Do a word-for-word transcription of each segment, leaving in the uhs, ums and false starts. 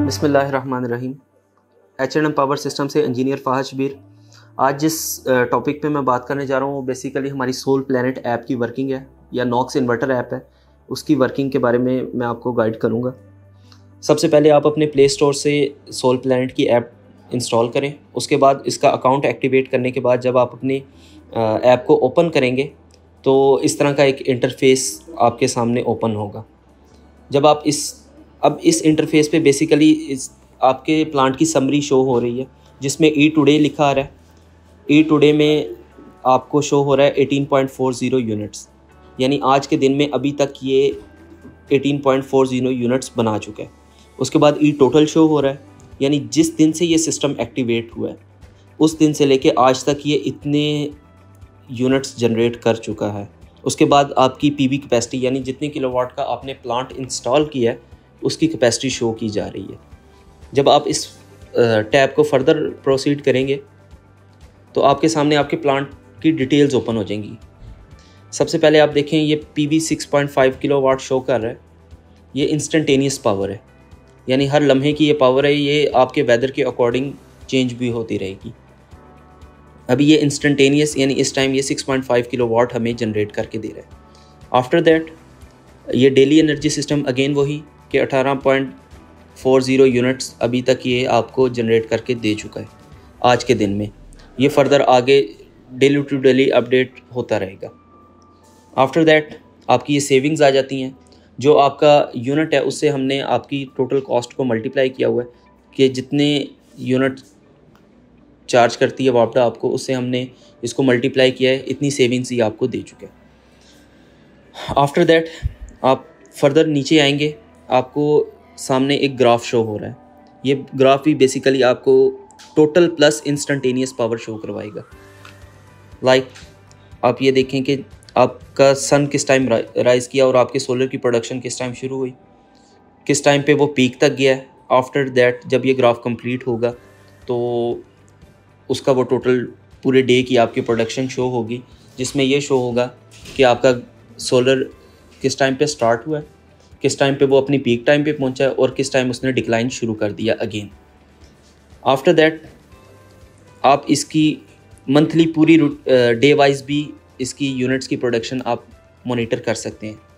बिस्मिल्लाहिर्रहमानिर्रहीम। H and M power system से engineer Fahad Shabir. आज जिस टॉपिक पे मैं बात करने जा रहा हूँ वो बेसिकली हमारी सोल प्लैनेट ऐप की वर्किंग है या नॉक्स इन्वर्टर ऐप है, उसकी वर्किंग के बारे में मैं आपको गाइड करूँगा। सबसे पहले आप अपने प्ले स्टोर से सोल प्लैनेट की ऐप इंस्टॉल करें। उसके बाद इसका अकाउंट एक्टिवेट करने के बाद जब आप अपनी ऐप को ओपन करेंगे तो इस तरह का एक इंटरफेस आपके सामने ओपन होगा। जब आप इस अब इस इंटरफेस पे बेसिकली इस आपके प्लांट की समरी शो हो रही है जिसमें ई टुडे लिखा आ रहा है। ई टुडे में आपको शो हो रहा है eighteen point four zero units, यानी आज के दिन में अभी तक ये eighteen point four zero units बना चुका है। उसके बाद ई टोटल शो हो रहा है, यानी जिस दिन से ये सिस्टम एक्टिवेट हुआ है उस दिन से लेके आज तक ये इतने यूनिट्स जनरेट कर चुका है। उसके बाद आपकी पीवी कैपेसिटी यानी जितने किलोवाट का आपने प्लांट इंस्टॉल किया है उसकी कैपेसिटी शो की जा रही है। जब आप इस टैब को फर्दर प्रोसीड करेंगे तो आपके सामने आपके प्लांट की डिटेल्स ओपन हो जाएंगी। सबसे पहले आप देखें ये PV six point five kilowatt show कर रहा है। ये इंस्टेंटेनियस पावर है, यानी हर लम्हे की ये पावर है, ये आपके वेदर के अकॉर्डिंग चेंज भी होती रहेगी। अभी ये इंस्टेंटेनियस यानी इस टाइम ये सिक्स पॉइंट फाइव किलोवाट हमें जनरेट करके दे रहा है। आफ्टर दैट ये डेली एनर्जी सिस्टम अगेन वही कि अठारह पॉइंट फोर ज़ीरो यूनिट्स अभी तक ये आपको जनरेट करके दे चुका है आज के दिन में। ये फर्दर आगे डेली टू डेली अपडेट होता रहेगा। आफ्टर दैट आपकी ये सेविंग्स आ जाती हैं। जो आपका यूनिट है उससे हमने आपकी टोटल कॉस्ट को मल्टीप्लाई किया हुआ है कि जितने यूनिट चार्ज करती है वापडा आपको, उससे हमने इसको मल्टीप्लाई किया है, इतनी सेविंग्स ही आपको दे चुके हैं। आफ्टर दैट आप फर्दर नीचे आएंगे, आपको सामने एक ग्राफ शो हो रहा है। ये ग्राफ भी बेसिकली आपको total plus instantaneous power show करवाएगा। लाइक like, आप ये देखें कि आपका सन किस टाइम राइज़ किया और आपके सोलर की प्रोडक्शन किस टाइम शुरू हुई, किस टाइम पे वो पीक तक गया है। आफ्टर दैट जब ये ग्राफ कंप्लीट होगा तो उसका वो टोटल पूरे डे की आपकी प्रोडक्शन शो होगी, जिसमें ये शो होगा कि आपका सोलर किस टाइम पे स्टार्ट हुआ है, किस टाइम पे वो अपनी पीक टाइम पे पहुंचा है और किस टाइम उसने डिक्लाइन शुरू कर दिया अगेन। आफ्टर दैट आप इसकी मंथली पूरी डे वाइज भी इसकी यूनिट्स की प्रोडक्शन आप मॉनिटर कर सकते हैं।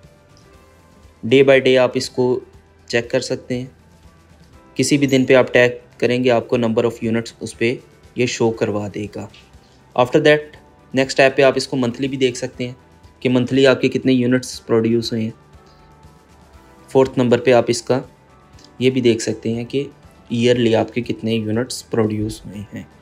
डे बाय डे आप इसको चेक कर सकते हैं। किसी भी दिन पे आप टैग करेंगे आपको नंबर ऑफ़ यूनिट्स उस पर ये शो करवा देगा। आफ्टर दैट नेक्स्ट ऐप पे आप इसको मंथली भी देख सकते हैं कि मंथली आपके कितने यूनिट्स प्रोड्यूस हुए हैं। फोर्थ नंबर पे आप इसका ये भी देख सकते हैं कि ईयरली आपके कितने यूनिट्स प्रोड्यूस हुए हैं।